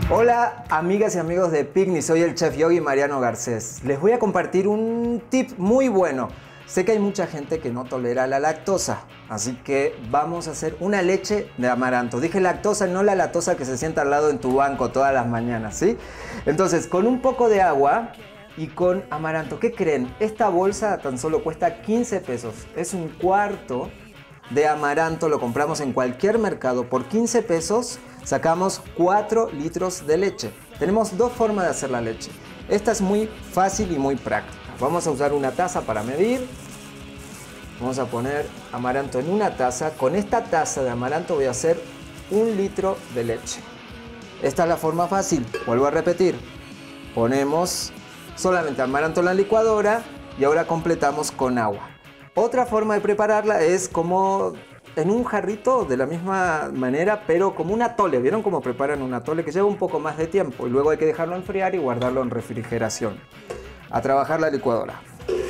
Hola amigas y amigos de Picnic, soy el chef Yogi Mariano Garcés. Les voy a compartir un tip muy bueno. Sé que hay mucha gente que no tolera la lactosa, así que vamos a hacer una leche de amaranto. Dije lactosa, no la lactosa que se sienta al lado en tu banco todas las mañanas, ¿sí? Entonces, con un poco de agua y con amaranto, ¿qué creen? Esta bolsa tan solo cuesta 15 pesos. Es un cuarto de amaranto, lo compramos en cualquier mercado. Por 15 pesos sacamos 4 litros de leche. Tenemos dos formas de hacer la leche. Esta es muy fácil y muy práctica. Vamos a usar una taza para medir. Vamos a poner amaranto en una taza. Con esta taza de amaranto voy a hacer 1 litro de leche. Esta es la forma fácil. Vuelvo a repetir. Ponemos solamente amaranto en la licuadora y ahora completamos con agua. Otra forma de prepararla es como en un jarrito de la misma manera, pero como un atole. ¿Vieron cómo preparan un atole? Que lleva un poco más de tiempo y luego hay que dejarlo enfriar y guardarlo en refrigeración. A trabajar la licuadora.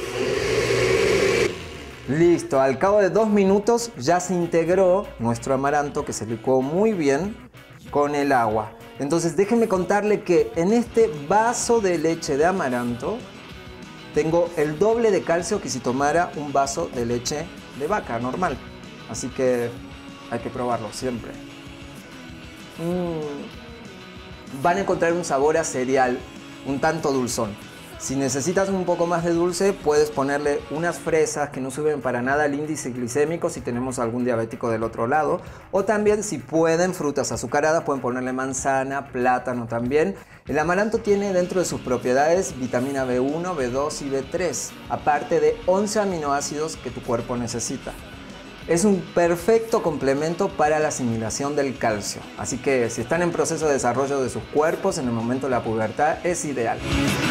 Listo, al cabo de 2 minutos ya se integró nuestro amaranto, que se licuó muy bien con el agua. Entonces déjenme contarle que en este vaso de leche de amaranto tengo el doble de calcio que si tomara un vaso de leche de vaca normal. Así que hay que probarlo siempre. Van a encontrar un sabor a cereal un tanto dulzón. Si necesitas un poco más de dulce, puedes ponerle unas fresas que no suben para nada el índice glicémico si tenemos algún diabético del otro lado. O también, si pueden, frutas azucaradas, pueden ponerle manzana, plátano también. El amaranto tiene dentro de sus propiedades vitamina B1, B2 y B3, aparte de 11 aminoácidos que tu cuerpo necesita. Es un perfecto complemento para la asimilación del calcio. Así que si están en proceso de desarrollo de sus cuerpos, en el momento de la pubertad, es ideal.